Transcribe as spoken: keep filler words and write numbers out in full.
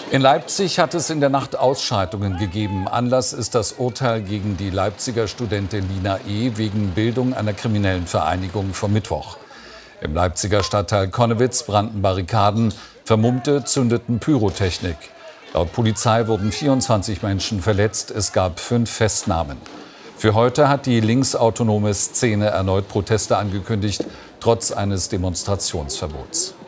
In Leipzig hat es in der Nacht Ausschreitungen gegeben. Anlass ist das Urteil gegen die Leipziger Studentin Lina E. wegen Bildung einer kriminellen Vereinigung vom Mittwoch. Im Leipziger Stadtteil Connewitz brannten Barrikaden, Vermummte zündeten Pyrotechnik. Laut Polizei wurden vierundzwanzig Menschen verletzt, es gab fünf Festnahmen. Für heute hat die linksautonome Szene erneut Proteste angekündigt, trotz eines Demonstrationsverbots.